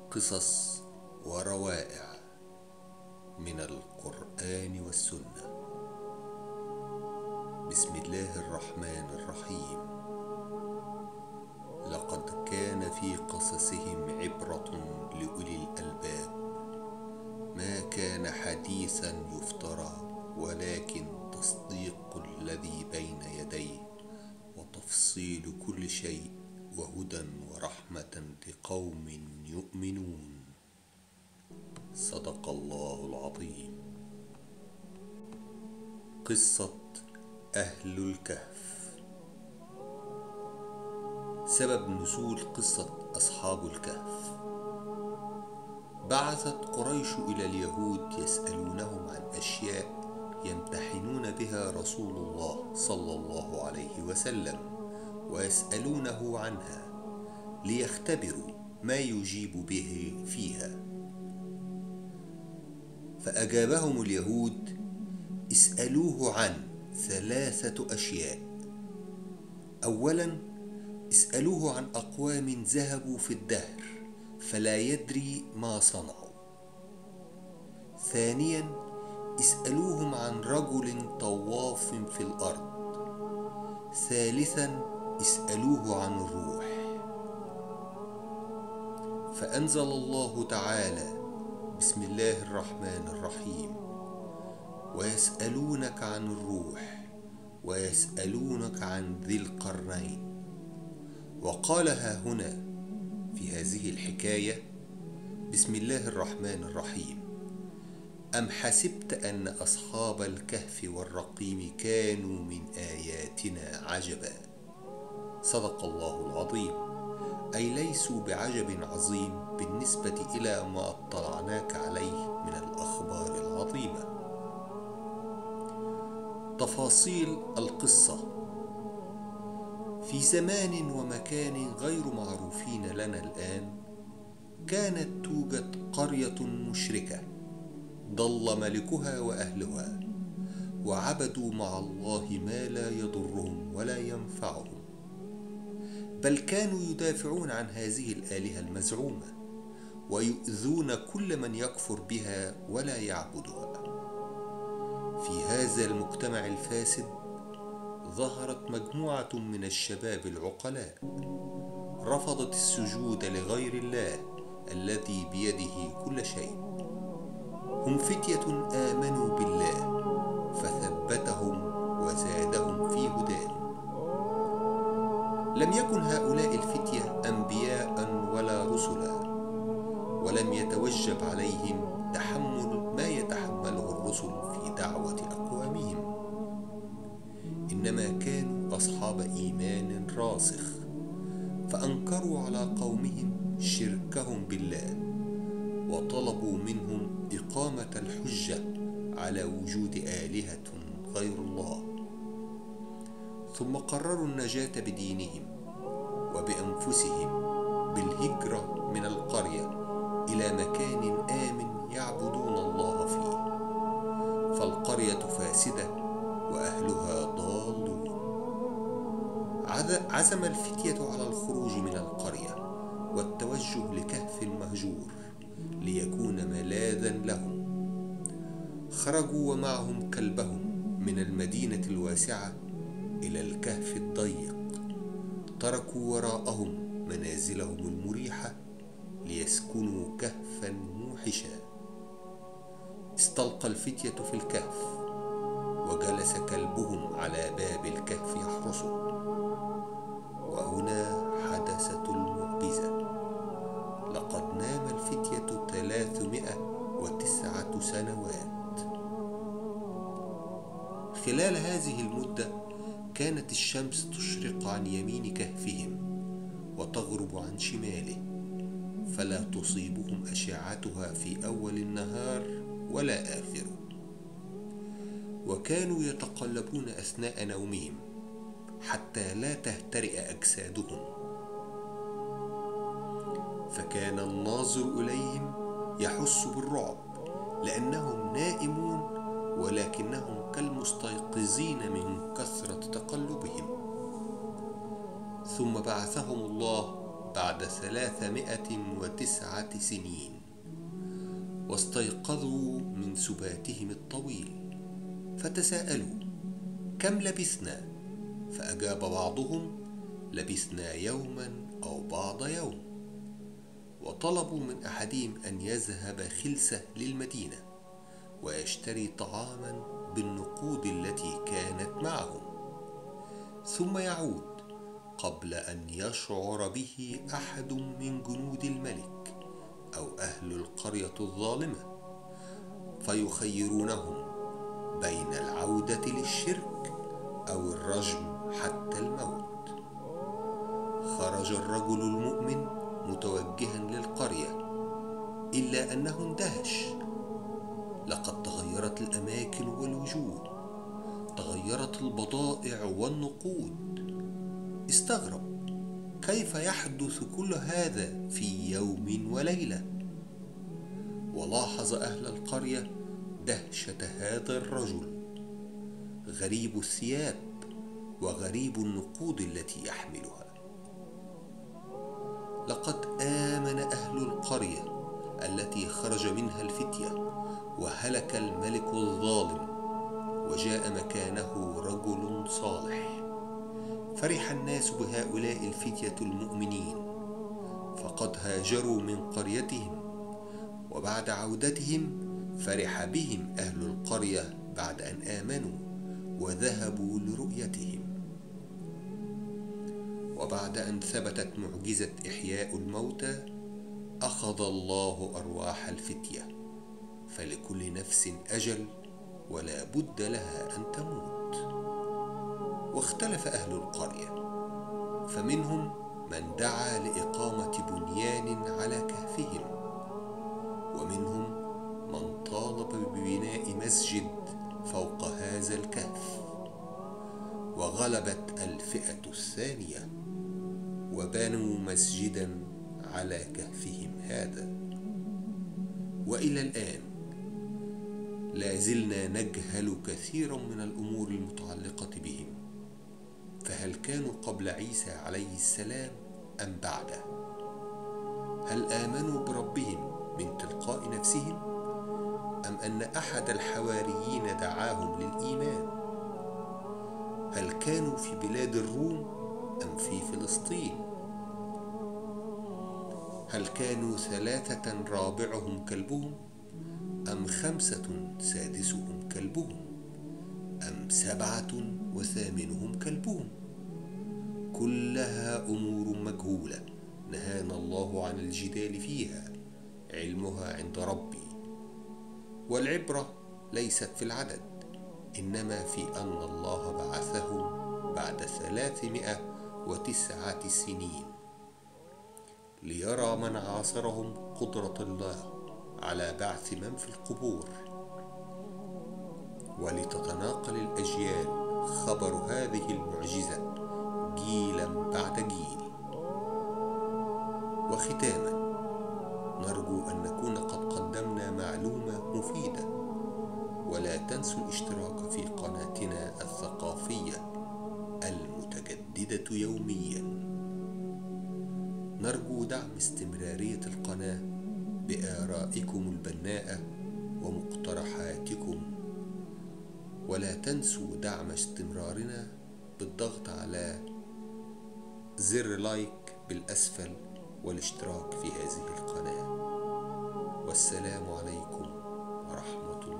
قصص وروائع من القرآن والسنة. بسم الله الرحمن الرحيم. لقد كان في قصصهم عبرة لأولي الألباب، ما كان حديثا يفترى، ولكن تصديق الذي بين يديه وتفصيل كل شيء وهدى ورحمة لقوم يؤمنون. صدق الله العظيم. قصة أهل الكهف. سبب نزول قصة أصحاب الكهف: بعثت قريش إلى اليهود يسألونهم عن أشياء يمتحنون بها رسول الله صلى الله عليه وسلم، ويسألونه عنها ليختبروا ما يجيب به فيها. فأجابهم اليهود: اسألوه عن 3 أشياء. أولا، اسألوه عن أقوام ذهبوا في الدهر فلا يدري ما صنعوا. ثانيا، اسألوهم عن رجل طواف في الأرض. ثالثا، اسألوه عن الروح. فأنزل الله تعالى: بسم الله الرحمن الرحيم: ويسألونك عن الروح ويسألونك عن ذي القرنين. وقالها هنا في هذه الحكاية: بسم الله الرحمن الرحيم: أم حسبت أن أصحاب الكهف والرقيم كانوا من آياتنا عجبا. صدق الله العظيم. أي ليسوا بعجب عظيم بالنسبة إلى ما اطلعناك عليه من الأخبار العظيمة. تفاصيل القصة: في زمان ومكان غير معروفين لنا الآن، كانت توجد قرية مشركة ضل ملكها وأهلها، وعبدوا مع الله ما لا يضرهم ولا ينفعهم، بل كانوا يدافعون عن هذه الآلهة المزعومة ويؤذون كل من يكفر بها ولا يعبدها. في هذا المجتمع الفاسد ظهرت مجموعة من الشباب العقلاء رفضت السجود لغير الله الذي بيده كل شيء. هم فتية آمنوا بالله فثبتهم وزادهم في هداه. لم يكن هؤلاء الفتية أنبياء ولا رسلا، ولم يتوجب عليهم تحمل ما يتحمله الرسل في دعوة أقوامهم، إنما كانوا أصحاب إيمان راسخ، فأنكروا على قومهم شركهم بالله، وطلبوا منهم إقامة الحجة على وجود آلهة غير الله. ثم قرروا النجاة بدينهم وبأنفسهم بالهجرة من القرية إلى مكان آمن يعبدون الله فيه، فالقرية فاسدة وأهلها ضالون. عزم الفتية على الخروج من القرية والتوجه لكهف مهجور ليكون ملاذا لهم. خرجوا ومعهم كلبهم من المدينة الواسعة إلى الكهف الضيق، تركوا وراءهم منازلهم المريحة ليسكنوا كهفا موحشا. استلقى الفتية في الكهف، وجلس كلبهم على باب الكهف يحرسه. وهنا حدثت المعجزة: لقد نام الفتية 309 سنوات. خلال هذه المدة كانت الشمس تشرق عن يمين كهفهم وتغرب عن شماله، فلا تصيبهم أشعتها في أول النهار ولا آخره. وكانوا يتقلبون أثناء نومهم حتى لا تهترئ أجسادهم، فكان الناظر إليهم يحس بالرعب لأنهم نائمون ولكنهم كالمستيقظين من كثرة تقلبهم. ثم بعثهم الله بعد 309 سنين، واستيقظوا من سباتهم الطويل فتساءلوا: كم لبثنا؟ فأجاب بعضهم: لبثنا يوما أو بعض يوم. وطلبوا من أحدهم أن يذهب خلسة للمدينة ويشتري طعاما بالنقود التي كانت معهم، ثم يعود قبل أن يشعر به أحد من جنود الملك أو أهل القرية الظالمة، فيخيرونهم بين العودة للشرك أو الرجم حتى الموت. خرج الرجل المؤمن متوجها للقرية، إلا أنه اندهش. لقد تغيرت الأماكن والوجوه، تغيرت البضائع والنقود. استغرب: كيف يحدث كل هذا في يوم وليلة؟ ولاحظ أهل القرية دهشة هذا الرجل، غريب الثياب وغريب النقود التي يحملها. لقد آمن أهل القرية التي خرج منها الفتية، وهلك الملك الظالم، وجاء مكانه رجل صالح. فرح الناس بهؤلاء الفتية المؤمنين، فقد هاجروا من قريتهم، وبعد عودتهم فرح بهم أهل القرية بعد أن آمنوا وذهبوا لرؤيتهم. وبعد أن ثبتت معجزة إحياء الموتى، أخذ الله أرواح الفتية، فلكل نفس أجل ولا بد لها أن تموت. واختلف أهل القرية، فمنهم من دعا لإقامة بنيان على كهفهم، ومنهم من طالب ببناء مسجد فوق هذا الكهف. وغلبت الفئة الثانية وبنوا مسجدا على كهفهم هذا. وإلى الآن لا زلنا نجهل كثيرا من الأمور المتعلقة بهم، فهل كانوا قبل عيسى عليه السلام أم بعده؟ هل آمنوا بربهم من تلقاء نفسهم، أم أن أحد الحواريين دعاهم للإيمان؟ هل كانوا في بلاد الروم أم في فلسطين؟ هل كانوا 3 رابعهم كلبهم، أم 5 سادسهم كلبهم، أم 7 وثامنهم كلبهم؟ كلها أمور مجهولة نهانا الله عن الجدال فيها، علمها عند ربي. والعبرة ليست في العدد، إنما في أن الله بعثهم بعد 309 سنين ليرى من عاصرهم قدرة الله على بعث من في القبور، ولتتناقل الأجيال خبر هذه المعجزة جيلا بعد جيل. وختاما، نرجو أن نكون قد قدمنا معلومة مفيدة، ولا تنسوا الاشتراك في قناتنا الثقافية المتجددة يوميا. نرجو دعم استمرارية القناة بآرائكم البناءة ومقترحاتكم، ولا تنسوا دعم استمرارنا بالضغط على زر لايك بالأسفل والاشتراك في هذه القناة. والسلام عليكم ورحمة الله.